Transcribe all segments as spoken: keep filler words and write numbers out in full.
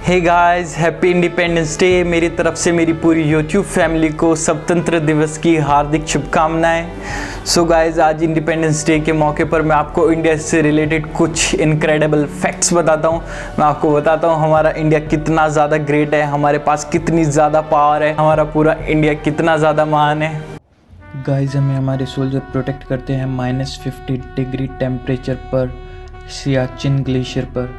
हे guys, happy independence day. मेरी तरफ से मेरी पूरी यूट्यूब फैमिली को स्वतंत्र दिवस की हार्दिक शुभकामनाएं। सो गाइस, आज इंडिपेंडेंस डे के मौके पर मैं आपको इंडिया से रिलेटेड कुछ इनक्रेडिबल फैक्ट्स बताता हूं। मैं आपको बताता हूं हमारा इंडिया कितना ज़्यादा ग्रेट है, हमारे पास कितनी ज़्यादा पावर है, हमारा पूरा इंडिया कितना ज़्यादा महान है। गाइस, हमें हमारे सोल्जर प्रोटेक्ट करते हैं माइनस फिफ्टी डिग्री टेम्परेचर पर सियाचिन ग्लेशियर पर।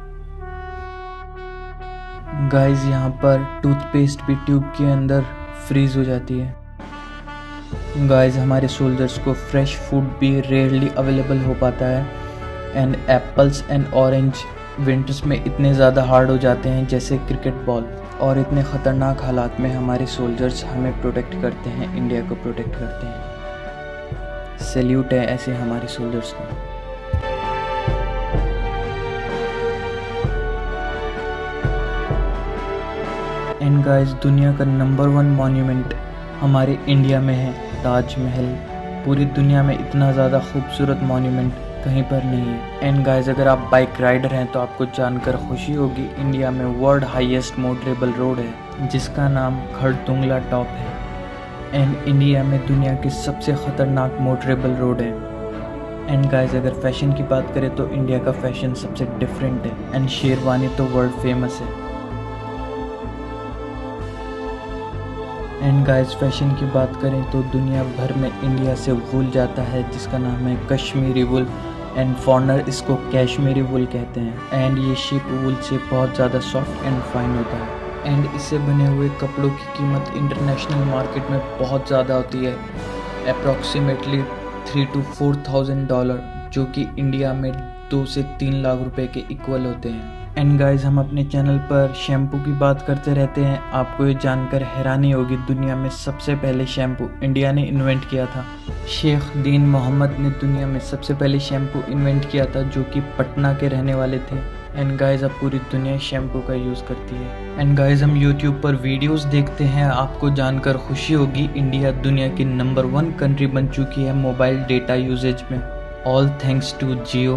गाइस, यहाँ पर टूथपेस्ट भी ट्यूब के अंदर फ्रीज हो जाती है। गाइस, हमारे सोल्जर्स को फ्रेश फूड भी रेयरली अवेलेबल हो पाता है। And apples and orange winters में इतने ज़्यादा हार्ड हो जाते हैं जैसे क्रिकेट बॉल। और इतने ख़तरनाक हालात में हमारे सोल्जर्स हमें प्रोटेक्ट करते हैं, इंडिया को प्रोटेक्ट करते हैं। सैल्यूट है ऐसे हमारे सोल्जर्स को। एंड गाइस, दुनिया का नंबर वन मॉन्यूमेंट हमारे इंडिया में है, ताजमहल। पूरी दुनिया में इतना ज़्यादा खूबसूरत मॉन्यूमेंट कहीं पर नहीं है। एंड गाइस, अगर आप बाइक राइडर हैं तो आपको जानकर खुशी होगी, इंडिया में वर्ल्ड हाईएस्ट मोटरेबल रोड है जिसका नाम खड़तुंगला टॉप है। एंड इंडिया में दुनिया की सबसे ख़तरनाक मोटरेबल रोड है। एंड गाइस, अगर फैशन की बात करें तो इंडिया का फैशन सबसे डिफरेंट है। एंड शेरवानी तो वर्ल्ड फेमस है। एंड गाइस, फैशन की बात करें तो दुनिया भर में इंडिया से वूल जाता है जिसका नाम है कश्मीरी वूल। एंड फॉरनर इसको कैश्मीरी वूल कहते हैं। एंड ये शिप वूल से बहुत ज़्यादा सॉफ्ट एंड फाइन होता है। एंड इससे बने हुए कपड़ों की कीमत इंटरनेशनल मार्केट में बहुत ज़्यादा होती है, approximately three two four thousand dollar, जो कि इंडिया में दो से तीन लाख रुपए के इक्वल होते हैं। एंड गाइस, हम अपने चैनल पर शैम्पू की बात करते रहते हैं। आपको ये जानकर हैरानी होगी, दुनिया में सबसे पहले शैम्पू इंडिया ने इन्वेंट किया था। शेख दीन मोहम्मद ने दुनिया में सबसे पहले शैम्पू इन्वेंट किया था, जो कि पटना के रहने वाले थे। एंड गाइस, अब पूरी दुनिया शैम्पू का यूज़ करती है। एंड गाइस, हम यूट्यूब पर वीडियोस देखते हैं। आपको जानकर खुशी होगी, इंडिया दुनिया की नंबर वन कंट्री बन चुकी है मोबाइल डेटा यूजेज में, all thanks to Jio.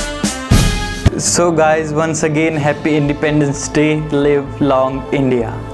So guys, once again, happy Independence Day. Live long India.